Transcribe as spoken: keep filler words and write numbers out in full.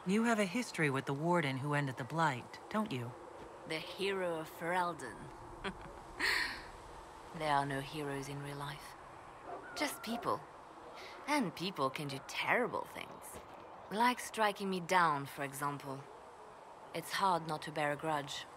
You have a history with the warden who ended the Blight, don't you? The Hero of Ferelden. There are no heroes in real life. Just people. And people can do terrible things. Like striking me down, for example. It's hard not to bear a grudge.